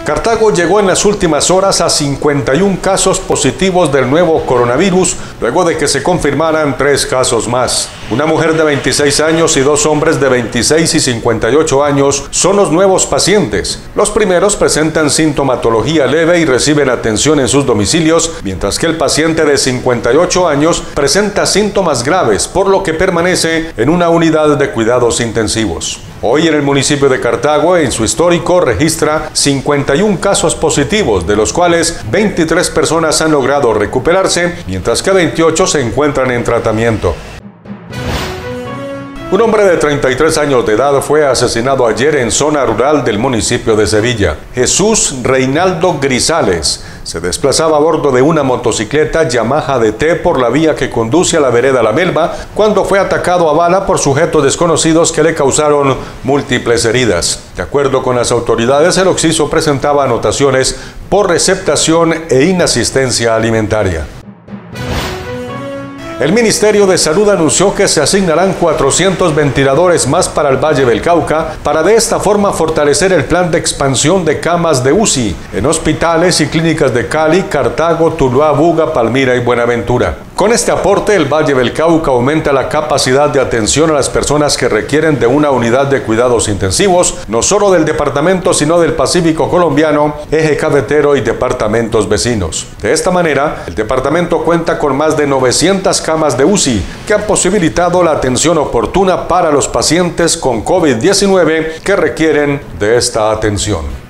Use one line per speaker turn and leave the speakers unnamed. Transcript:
Cartago llegó en las últimas horas a 51 casos positivos del nuevo coronavirus, luego de que se confirmaran 3 casos más. Una mujer de 26 años y 2 hombres de 26 y 58 años son los nuevos pacientes. Los primeros presentan sintomatología leve y reciben atención en sus domicilios, mientras que el paciente de 58 años presenta síntomas graves, por lo que permanece en una unidad de cuidados intensivos. Hoy en el municipio de Cartago, en su histórico, registra 51 casos positivos, de los cuales 23 personas han logrado recuperarse, mientras que 28 se encuentran en tratamiento. Un hombre de 33 años de edad fue asesinado ayer en zona rural del municipio de Sevilla. Jesús Reinaldo Grisales se desplazaba a bordo de una motocicleta Yamaha DT por la vía que conduce a la vereda La Melva cuando fue atacado a bala por sujetos desconocidos que le causaron múltiples heridas. De acuerdo con las autoridades, el occiso presentaba anotaciones por receptación e inasistencia alimentaria. El Ministerio de Salud anunció que se asignarán 400 ventiladores más para el Valle del Cauca para de esta forma fortalecer el plan de expansión de camas de UCI en hospitales y clínicas de Cali, Cartago, Tuluá, Buga, Palmira y Buenaventura. Con este aporte, el Valle del Cauca aumenta la capacidad de atención a las personas que requieren de una unidad de cuidados intensivos, no solo del departamento, sino del Pacífico colombiano, eje cafetero y departamentos vecinos. De esta manera, el departamento cuenta con más de 900 camas de UCI que han posibilitado la atención oportuna para los pacientes con COVID-19 que requieren de esta atención.